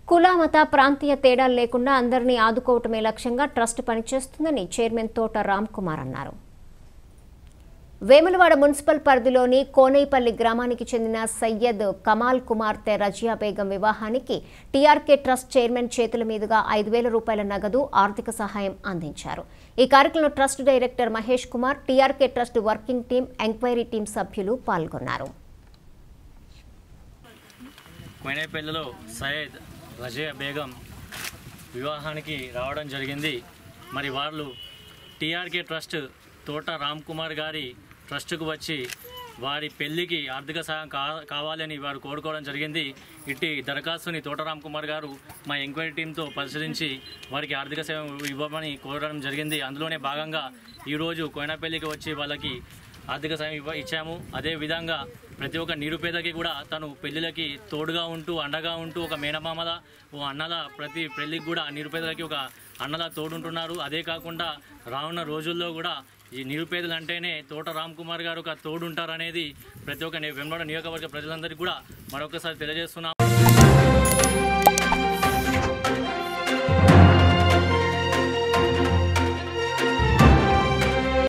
కుల మత ప్రాంతీయ తేడాలు లేకుండా అందరినీ ఆదుకోవటమే లక్ష్యంగా ట్రస్ట్ పనిచేస్తుందని చైర్మన్ తోట రామ్ కుమార్ అన్నారు. వేములవాడ మున్సిపల్ పరిధిలోని కోనేపల్లి గ్రామానికి చెందిన సయ్యద్ కమాల్ కుమార్తె రజియా బేగం వివాహానికి టీఆర్కే ట్రస్ట్ చైర్మన్ చేతుల మీదుగా 5,000 రూపాయల నగదు ఆర్థిక సహాయం అందించారు. ఈ కార్యక్రమంలో trust director Mahesh Kumar, TRK trust working team, enquiry team సభ్యులు పాల్గొన్నారు. కోనేపల్లిలో సయ్యద్ రజియా బేగం వివాహానికి రావడం జరిగింది. మరి వాళ్ళు టీఆర్కే ట్రస్ట్ తోట రామ్ కుమార్ గారి ట్రస్టుకు వచ్చి వారి పెళ్లికి ఆర్థిక సహాయం కావాలని వారు కోరుకోవడం జరిగింది. ఇట్టి దరఖాస్తుని తోట రామ్ కుమార్ గారు మా ఎంక్వైరీ టీంతో పరిశీలించి వారికి ఆర్థిక సేవ ఇవ్వమని కోరడం జరిగింది. అందులోనే భాగంగా ఈరోజు కోనేపల్లికి వచ్చి వాళ్ళకి ఆర్థిక సాయం ఇచ్చాము. అదేవిధంగా ప్రతి ఒక్క నిరుపేదకి కూడా తను పెళ్లిళ్ళకి తోడుగా ఉంటూ అండగా ఉంటూ ఒక మేనమామల ఓ అన్నల ప్రతి పెళ్లికి కూడా నిరుపేదలకి ఒక అన్నలా తోడుంటున్నారు. అదే కాకుండా రానున్న రోజుల్లో కూడా ఈ నిరుపేదలు అంటేనే తోట రామ్ కుమార్ గారు ఒక తోడుంటారనేది ప్రతి ఒక్క వేములవాడ నియోజకవర్గ ప్రజలందరికీ కూడా మరొకసారి తెలియజేస్తున్నాం.